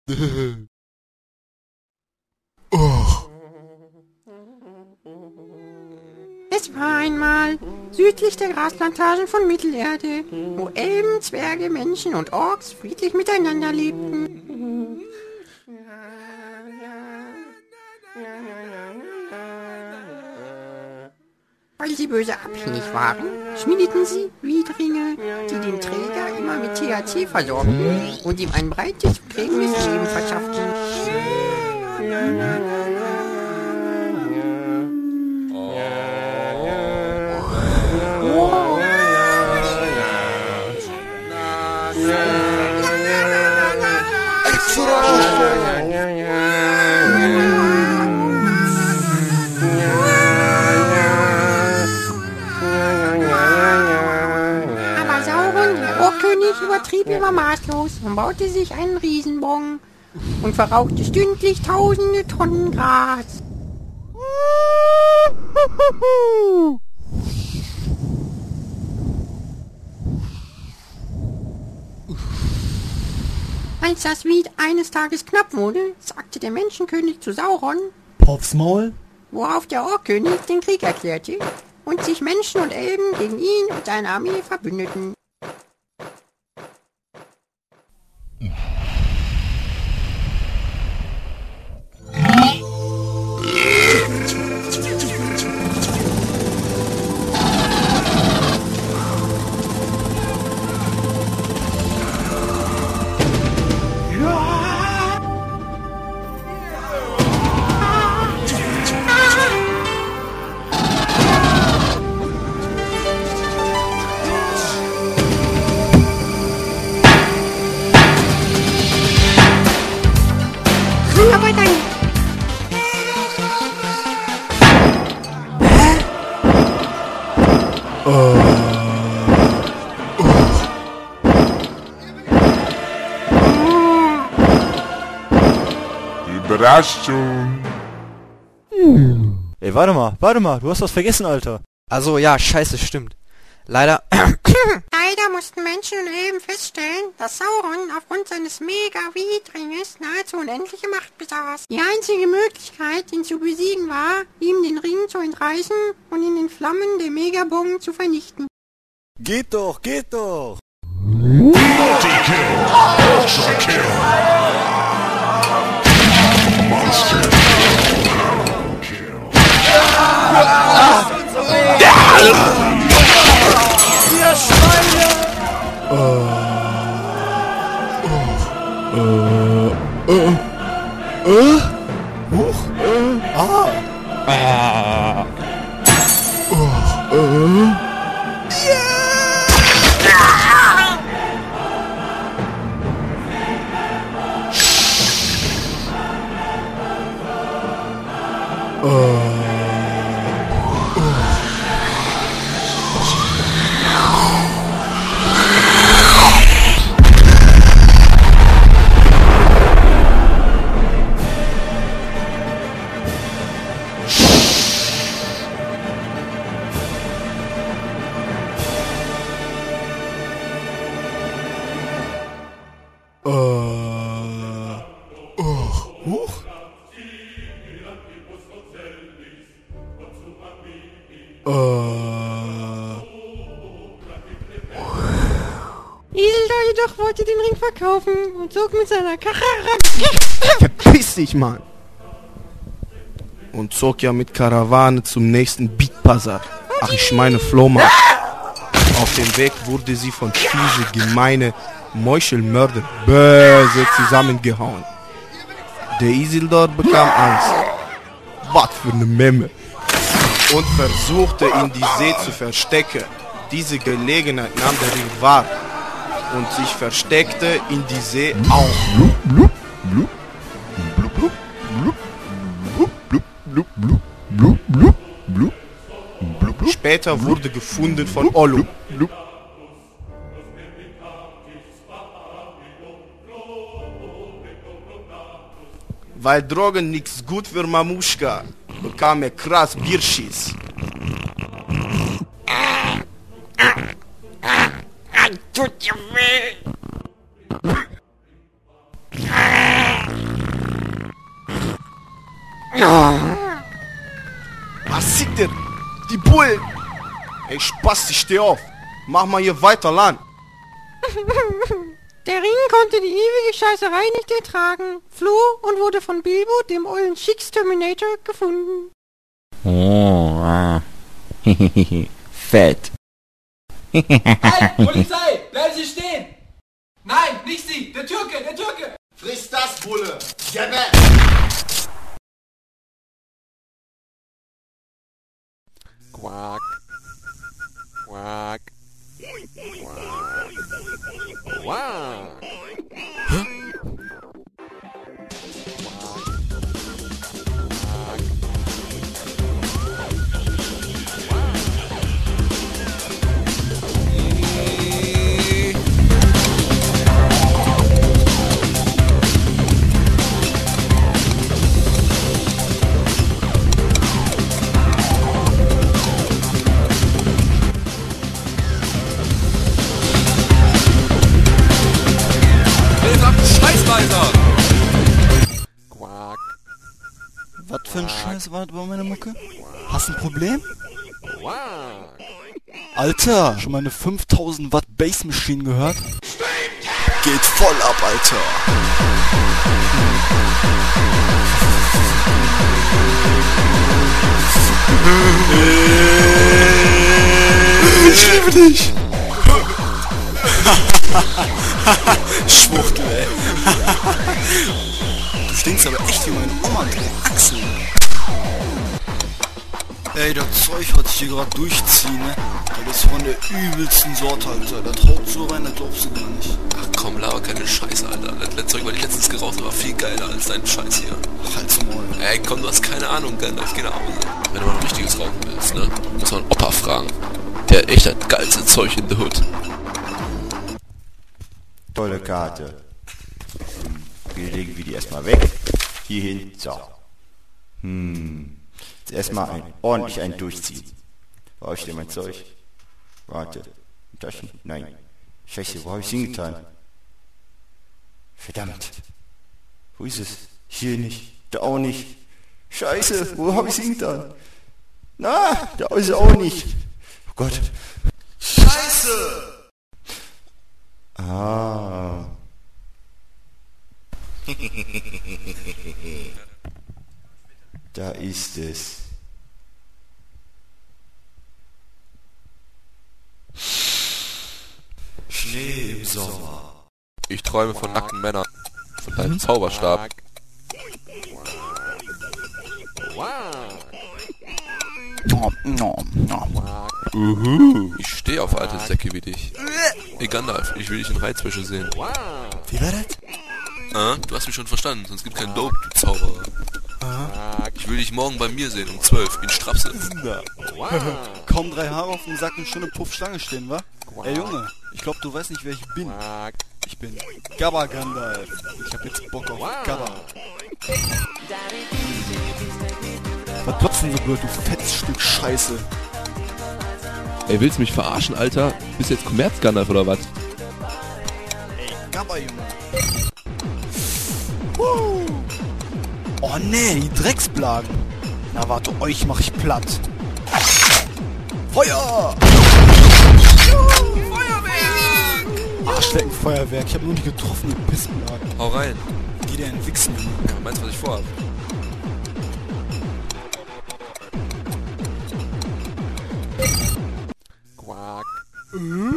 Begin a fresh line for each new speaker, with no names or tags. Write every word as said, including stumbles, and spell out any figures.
Oh.
Es war einmal südlich der Grasplantagen von Mittelerde, wo Elben, Zwerge, Menschen und Orks friedlich miteinander lebten. Weil sie böse abhängig waren, schmiedeten sie Wiedringe, die den Träger immer mit T H C versorgten und ihm ein breites, prägendes Leben verschafften. Aber Sauron, der Orkkönig, übertrieb immer maßlos und baute sich einen Riesenbong und verrauchte stündlich tausende Tonnen Gras. Als das Wied eines Tages knapp wurde, sagte der Menschenkönig zu Sauron,
Popsmaul?
worauf der Orkkönig den Krieg erklärte und sich Menschen und Elben gegen ihn und seine Armee verbündeten. Aber dann...
Überraschung.
Ey, warte mal, warte mal, du hast was vergessen, Alter.
Also ja, scheiße, stimmt. Leider...
Leider mussten Menschen und Elben feststellen, dass Sauron aufgrund seines Mega-Wiedringes nahezu unendliche Macht besaß. Die einzige Möglichkeit, ihn zu besiegen, war, ihm den Ring zu entreißen und in den Flammen der Megabong zu vernichten.
Geht doch, geht doch.
Multi-Kill. Ultra-Kill. Monster. Kill.
Ihr Schweine!
Huch?
Ah.
Huch?
Isildur jedoch wollte den Ring verkaufen und zog mit seiner Karre...
Verpiss dich, Mann! Und zog ja mit Karawane zum nächsten Beatpazar. Ach, ich meine Flohmarkt. Auf dem Weg wurde sie von fiese, gemeine Meuchelmörder böse zusammengehauen. Der Isildur bekam Angst. Was für eine Memme. Und versuchte, in die See zu verstecken. Diese Gelegenheit nahm der Ring wahr. Und sich versteckte in die See auch. Später wurde gefunden von Ollu. Weil Drogen nix gut für Mamuschka, bekam er krass Bierschiss.
Tut dir weh!
Was sieht der? Die Bullen! Ey, Spasti, steh auf! Mach mal hier weiter lang!
Der Ring konnte die ewige Scheißerei nicht ertragen, floh und wurde von Bilbo, dem ollen Schicks-Terminator, gefunden.
Oh, ah. Fett.
Halt! Polizei! Bleiben Sie stehen! Nein, nicht Sie! Der Türke! Der Türke!
Friss das, Bulle! Jebbe!
Quack. Quack. Quack. Quack.
Scheißweiser!
Quack.
Was für ein Scheiß war das bei meiner Mucke? Hast ein Problem?
Quack.
Alter, schon mal eine fünftausend Watt Bass Machine gehört? Geht voll ab, Alter! Ich liebe dich! Schwuchtel, ey. Du stinkst aber echt wie meine Oma, die Achsel. Ey, das Zeug, was ich hier gerade durchziehe, ne? Das ist von der übelsten Sorte, Alter. Das haut so rein, das glaubst du gar nicht.
Ach komm, laber keine Scheiße, Alter. Das letzte Zeug, was ich letztens geraucht habe, war viel geiler als dein Scheiß hier.
Halt's Maul.
Ey, komm, du hast keine Ahnung, Gandalf, geh nach Hause. Wenn du mal ein richtiges rauchen willst, ne? Muss man Opa fragen. Der hat echt das geilste Zeug in der Hood.
Tolle Karte. Wir legen wir die erstmal weg. Hier hin. So. Hm. Jetzt erstmal ein, ordentlich ein durchziehen. Wo hab ich denn mein Zeug? Warte. Taschen? Nein. Scheiße, wo hab ich's hingetan? Verdammt. Wo ist es? Hier nicht. Da auch nicht. Scheiße, wo hab ich's hingetan? Na, da ist es auch nicht. Oh Gott.
Scheiße!
Ah. Da ist es.
Schnee im Sommer.
Ich träume von nackten Männern. Von deinem Zauberstab. Uhu. Ich stehe auf alte Säcke wie dich. Ey Gandalf, ich will dich in Reizwäsche sehen.
Wie war das?
Ah, du hast mich schon verstanden, sonst gibt kein Dope, du Zauberer. Ich will dich morgen bei mir sehen, um zwölf, in Strapse.
Kaum drei Haare auf dem Sack und schon eine Puffschlange stehen, wa? Ey Junge, ich glaub, du weißt nicht, wer ich bin. Ich bin Gabba Gandalf. Ich hab jetzt Bock auf Gabba. Was klopfst denn so blöd, du fettes Stück Scheiße?
Ey, willst du mich verarschen, Alter? Bist du jetzt Kommerz-Gandalf oder was?
Ey, Gabba, Junge. Uh. Oh nee, die Drecksblagen. Na warte, euch mach ich platt. Feuer! Feuerwerk! Arschleckenfeuerwerk, ich hab nur die getroffene Pissblagen.
Hau rein.
Die der entwichsen.
Ja, meinst du, was ich vorhab?
Quack.
Äh?